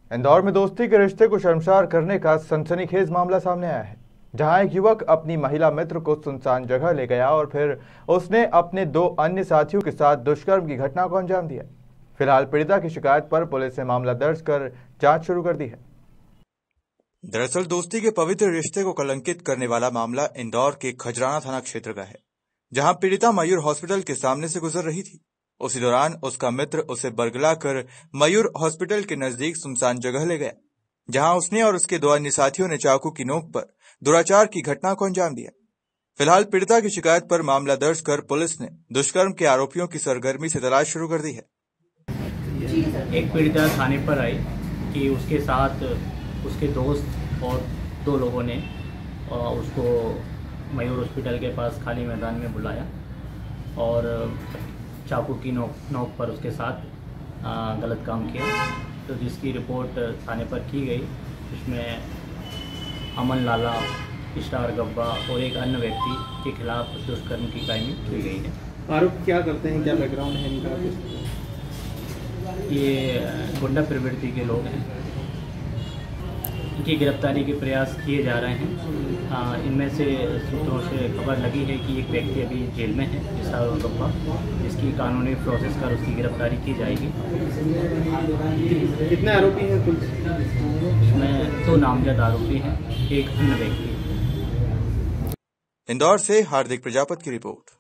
इंदौर में दोस्ती के रिश्ते को शर्मसार करने का सनसनीखेज मामला सामने आया है, जहां एक युवक अपनी महिला मित्र को सुनसान जगह ले गया और फिर उसने अपने 2 अन्य साथियों के साथ दुष्कर्म की घटना को अंजाम दिया। फिलहाल पीड़िता की शिकायत पर पुलिस ने मामला दर्ज कर जांच शुरू कर दी है। दरअसल दोस्ती के पवित्र रिश्ते को कलंकित करने वाला मामला इंदौर के खजराना थाना क्षेत्र का है, जहां पीड़िता मयूर हॉस्पिटल के सामने से गुजर रही थी। उसी दौरान उसका मित्र उसे बरगला कर मयूर हॉस्पिटल के नजदीक सुनसान जगह ले गया, जहां उसने और उसके 2 अन्य साथियों ने चाकू की नोक पर दुराचार की घटना को अंजाम दिया। फिलहाल पीड़िता की शिकायत पर मामला दर्ज कर पुलिस ने दुष्कर्म के आरोपियों की सरगर्मी से तलाश शुरू कर दी है। एक पीड़िता थाने पर आई कि उसके साथ उसके दोस्त और 2 लोगों ने उसको मयूर हॉस्पिटल के पास खाली मैदान में बुलाया और चाकू की नोक पर उसके साथ गलत काम किया, तो जिसकी रिपोर्ट थाने पर की गई। इसमें अमन लाला, स्टार गब्बा और एक अन्य व्यक्ति के खिलाफ दुष्कर्म की कार्रवाई की गई है। आरोप क्या करते हैं, क्या बैकग्राउंड है इनका? ये गुंडा प्रवृत्ति के लोग हैं, इनकी गिरफ्तारी के प्रयास किए जा रहे हैं। इनमें से सूत्रों से खबर लगी है कि एक व्यक्ति अभी जेल में है, स्टार गब्बा, जिसकी कानूनी प्रोसेस कर उसकी गिरफ्तारी की जाएगी। कितने आरोपी हैं कुल? इसमें 2 नामजद आरोपी हैं, एक अन्य व्यक्ति। इंदौर से हार्दिक प्रजापत की रिपोर्ट।